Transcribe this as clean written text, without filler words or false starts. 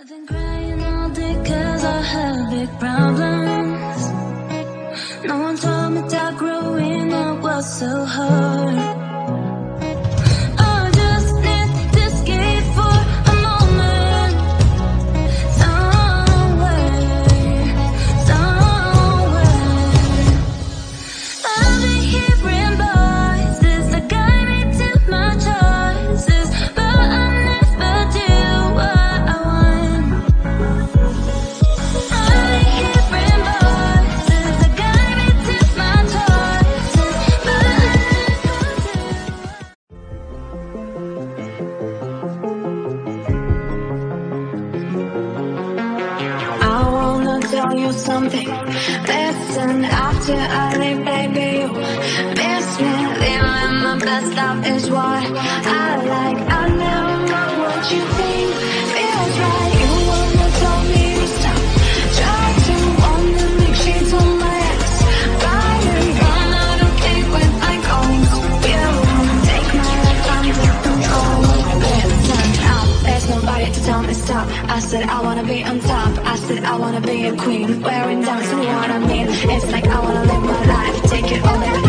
I've been crying all day 'cause I have big problems. No one told me that growing up was so hard. I just need to escape for a moment. Somewhere. I've been hearing voices that guide me to my choices, but I never do what I want. I've been hearing voices that guide me to my choices, but I never do. I wanna tell you something. Listen, after I leave, baby, you miss me. Living my best life is what I like. I never know what you think feels right. You wanna tell me to stop. Try to wanna make shades on my ex. Riding run out of cake when I'm going to you. Take my life under control. Listen up, there's nobody to tell me stop. I said I wanna be on top. I said I wanna be a queen, wearing down to what I mean. It's like I wanna live my life, take it all in.